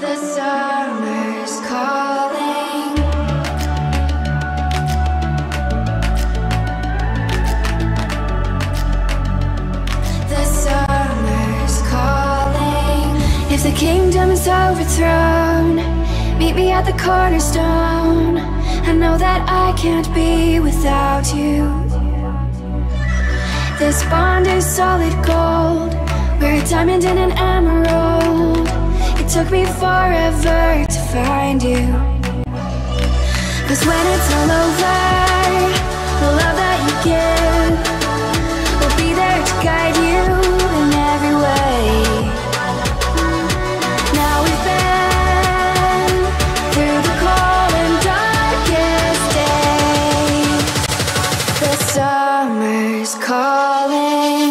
The summer's calling. The summer's calling. If the kingdom is overthrown, meet me at the cornerstone. I know that I can't be without you. This bond is solid gold. We're a diamond and an emerald. It took me forever to find you. 'Cause when it's all over, the love that you give will be there to guide you in every way. Now we've been through the cold and darkest days. The summer's calling.